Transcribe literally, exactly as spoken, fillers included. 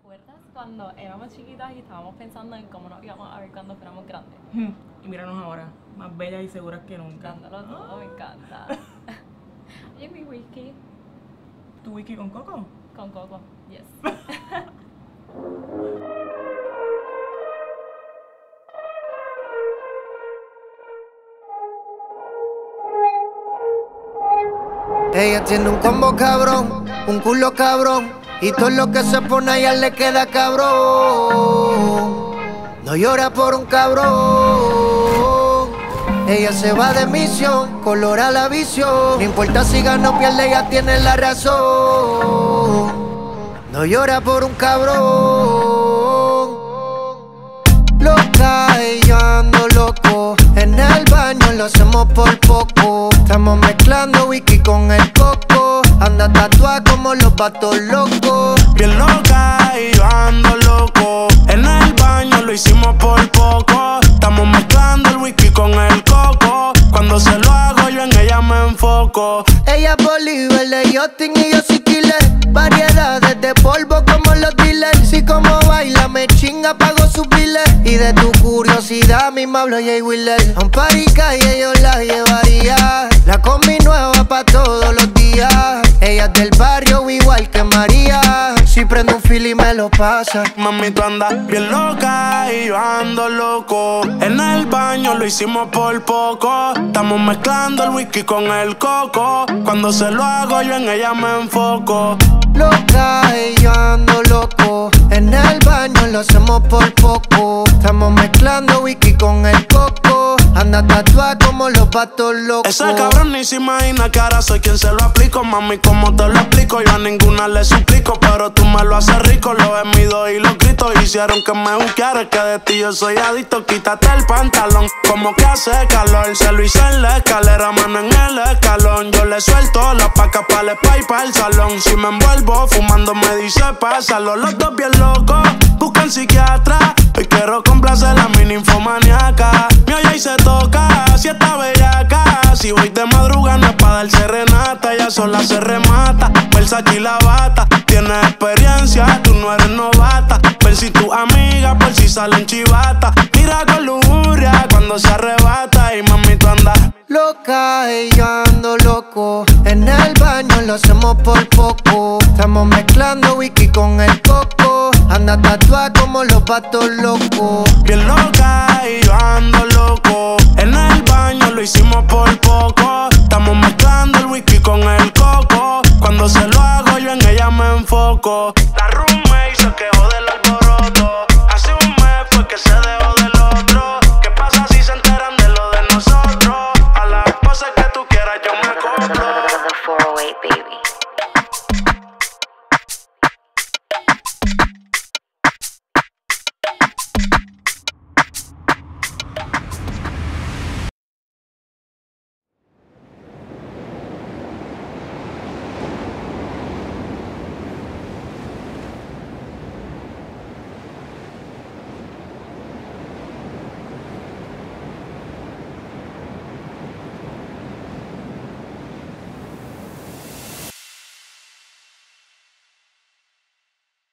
acuerdas cuando éramos chiquitas y estábamos pensando en cómo nos íbamos a ver cuando fuéramos grandes? Y míranos ahora, más bellas y seguras que nunca. Dándolo todo, me encanta. Oye, mi whisky. ¿Tu whisky con coco? Con coco, yes. Ella tiene un combo cabrón, un culo cabrón, y todo lo que se pone a ella le queda cabrón. No llora por un cabrón. Ella se va de misión, colora la visión. No importa si gana o pierde, ella tiene la razón. No llora por un cabrón. Loca y yo ando loco. En el baño lo hacemos por poco. Estamos mezclando whisky con el coco. Anda tatuada como los patos locos. Bien loca y yo ando loco. En el baño lo hicimos por poco. Estamos mezclando el whisky con el coco. Cuando se lo hago yo en ella me enfoco. Ella es Bolívar de yachting y yo soy killer. Variedades de polvo como los dealers. Si como baila me chinga, pago sus biles. Y de tu curiosidad misma hablo Jay Wheeler. A un party calle yo la llevaría. La combi nueva pa' todos los días. Ella es del barrio igual que María. Si prende un fil y me lo pasa. Mami, tú andas bien loca y yo ando loco. En el baño lo hicimos por poco. Estamos mezclando el whisky con el coco. Cuando se lo hago yo en ella me enfoco. Loca y yo ando loco. En el baño lo hacemos por poco. Estamos mezclando whisky con el coco. Anda tatuada como los patos locos. Ese cabrón ni se imagina que ahora soy quien se lo aplico. Mami, ¿cómo te lo explico? Yo a ninguna le suplico, pero tú me lo haces rico. Lo gemidos y los gritos hicieron que me buscara. Que de ti yo soy adicto, quítate el pantalón. Como que hace calor, se lo hice en la escalera, mano en el escalón. Yo le suelto la paca para el spa y para el salón. Si me envuelvo fumando me dice pásalo. Los dos bien locos, buscan psiquiatra. Hoy quiero complacer a mi ninfomaniaca. Me oye y se toca, si está bellaca. Si voy de madrugada no es pa' dar serenata. Ella sola se remata, Versace y la bata. Tienes experiencia, tú no eres novata. Ven si tu amiga por si salen chivata. Mira con lujuria cuando se arrebata. Y mami, tú andas loca y yo ando loco. En el baño lo hacemos por poco. Estamos mezclando whisky con el coco. Anda tatuada como los patos locos. Bien loca y yo ando loco. En el baño lo hicimos por poco. Estamos mezclando el whisky con el coco. Cuando se lo hago yo en ella me enfoco. La roommate se quejó del alboroto. Hace un mes fue que se dejó del otro. ¿Qué pasa si se enteran de lo de nosotros? A las poses que tú quieras yo me compro. four oh eight, baby.